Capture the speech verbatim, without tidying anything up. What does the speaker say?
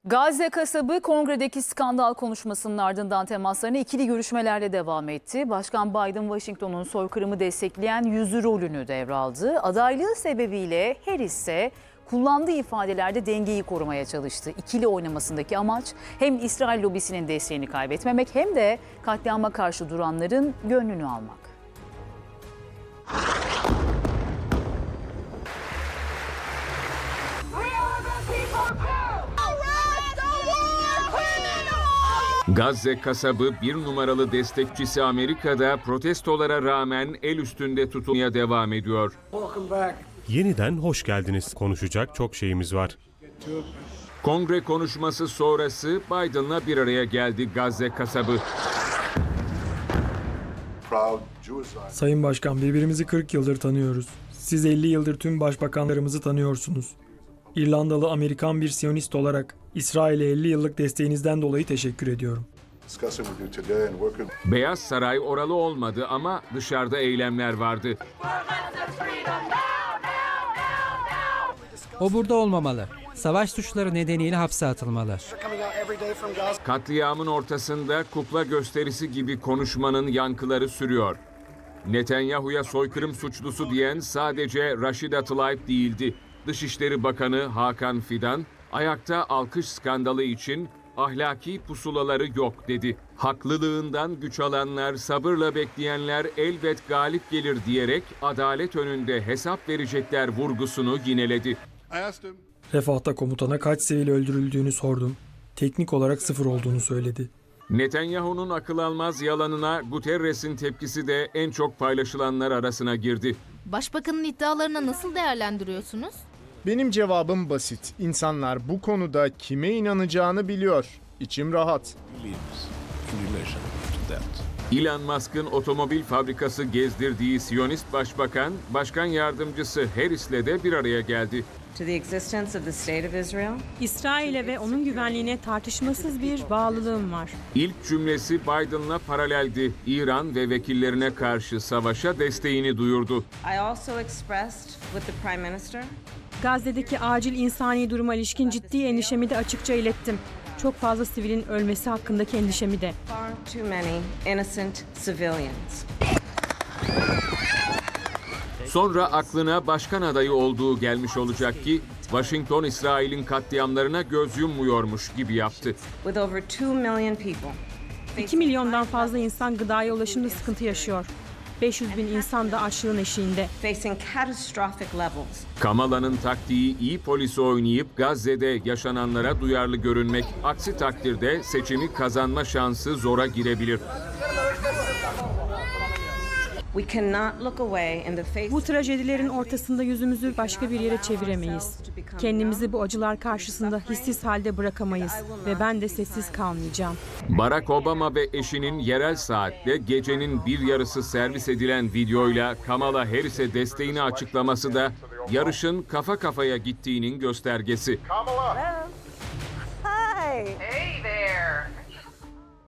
Gazze kasabı kongredeki skandal konuşmasının ardından temaslarına ikili görüşmelerle devam etti. Başkan Biden, Washington'un soykırımı destekleyen yüzü rolünü devraldı. Adaylığı sebebiyle Harris ise kullandığı ifadelerde dengeyi korumaya çalıştı. İkili oynamasındaki amaç hem İsrail lobisinin desteğini kaybetmemek hem de katliama karşı duranların gönlünü almak. Gazze kasabı bir numaralı destekçisi Amerika'da protestolara rağmen el üstünde tutulmaya devam ediyor. Yeniden hoş geldiniz. Konuşacak çok şeyimiz var. Kongre konuşması sonrası Biden'la bir araya geldi Gazze kasabı. Sayın Başkan, birbirimizi kırk yıldır tanıyoruz. Siz elli yıldır tüm başbakanlarımızı tanıyorsunuz. İrlandalı Amerikan bir Siyonist olarak İsrail'e elli yıllık desteğinizden dolayı teşekkür ediyorum. Beyaz Saray oralı olmadı ama dışarıda eylemler vardı. O burada olmamalı. Savaş suçları nedeniyle hapse atılmalı. Katliamın ortasında kukla gösterisi gibi konuşmanın yankıları sürüyor. Netanyahu'ya soykırım suçlusu diyen sadece Rashida Tlaib değildi. Dışişleri Bakanı Hakan Fidan, ayakta alkış skandalı için ahlaki pusulaları yok dedi. Haklılığından güç alanlar, sabırla bekleyenler elbet galip gelir diyerek adalet önünde hesap verecekler vurgusunu yineledi. Refah'ta komutana kaç sivil öldürüldüğünü sordum. Teknik olarak sıfır olduğunu söyledi. Netanyahu'nun akıl almaz yalanına Guterres'in tepkisi de en çok paylaşılanlar arasına girdi. Başbakanın iddialarını nasıl değerlendiriyorsunuz? Benim cevabım basit. İnsanlar bu konuda kime inanacağını biliyor. İçim rahat. Elon Musk'ın otomobil fabrikası gezdirdiği Siyonist Başbakan, Başkan Yardımcısı Harris'le de bir araya geldi. İsrail'e ve onun güvenliğine tartışmasız bir bağlılığım var. İlk cümlesi Biden'la paraleldi. İran ve vekillerine karşı savaşa desteğini duyurdu. Gazze'deki acil insani duruma ilişkin ciddi endişemi de açıkça ilettim. Çok fazla sivilin ölmesi hakkındaki endişemi de. Sonra aklına başkan adayı olduğu gelmiş olacak ki Washington İsrail'in katliamlarına göz yummuyormuş gibi yaptı. iki milyondan fazla insan gıdaya ulaşımda sıkıntı yaşıyor. beş yüz bin insan da açlığın eşiğinde. Kamala'nın taktiği iyi polisi oynayıp Gazze'de yaşananlara duyarlı görünmek. Aksi takdirde seçimi kazanma şansı zora girebilir. Bu trajedilerin ortasında yüzümüzü başka bir yere çeviremeyiz. Kendimizi bu acılar karşısında hissiz halde bırakamayız ve ben de sessiz kalmayacağım. Barack Obama ve eşinin yerel saatte gecenin bir yarısı servis edilen videoyla Kamala Harris'e desteğini açıklaması da yarışın kafa kafaya gittiğinin göstergesi. Kamala. Hi. Hey.